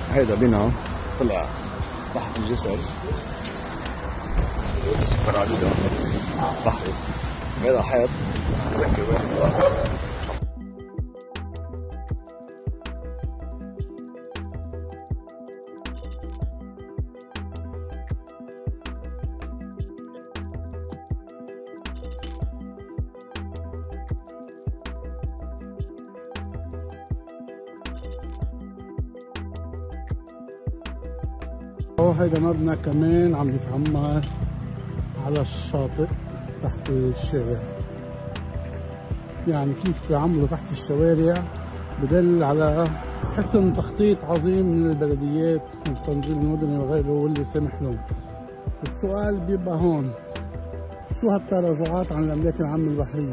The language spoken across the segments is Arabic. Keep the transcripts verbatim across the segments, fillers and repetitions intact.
هيدا بنا طلع تحت الجسر السفر على بحر. هيدا حيط مسكر وين طلع. هيدا مبنى كمان عم يتعمر على الشاطئ تحت الشارع. يعني كيف بيعملوا تحت الشوارع بدل على حسن تخطيط عظيم من البلديات والتنظيم المدني وغيره واللي سمح لهم. السؤال بيبقى هون، شو هالتراجعات عن الأملاك العامة البحرية؟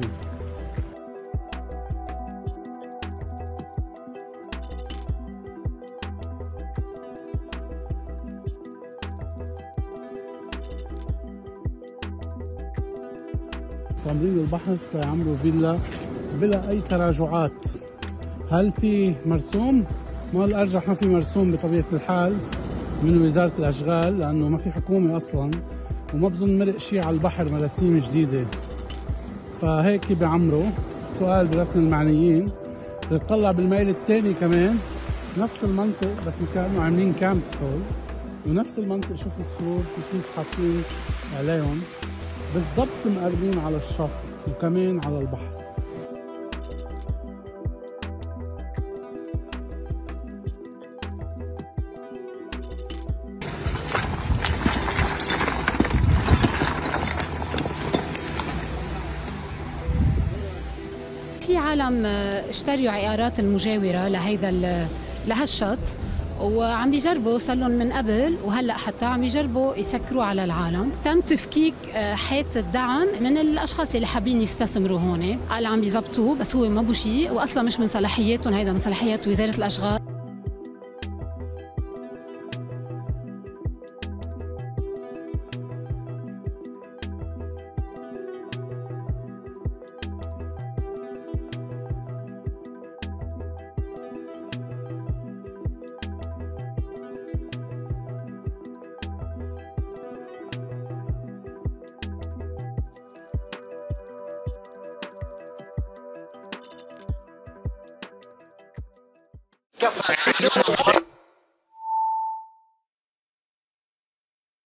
تمرين البحث ليعملوا فيلا بلا اي تراجعات. هل في مرسوم؟ ما الارجح ما في مرسوم بطبيعه الحال من وزاره الاشغال، لانه ما في حكومه اصلا وما بظن مرق شيء على البحر مراسيم جديده، فهيك بيعمروا. سؤال برسم المعنيين. بتطلع بالميل الثاني كمان نفس المنطق، بس كانوا عاملين كامبسول ونفس المنطق. شوف السرور كيف حاطين عليهم بالضبط مقربين على الشط وكمان على البحر. في عالم اشتروا عقارات المجاورة لهيدا لهالشط وعم بيجربوا، صار لهم من قبل وهلا حتى عم يجربوا يسكروا على العالم. تم تفكيك حيط الدعم من الاشخاص اللي حابين يستثمروا هون، قال عم بيزبطوه بس هو ما بو شيء واصلا مش من صلاحياتهم، هيدا من صلاحيات وزاره الاشغال. كفى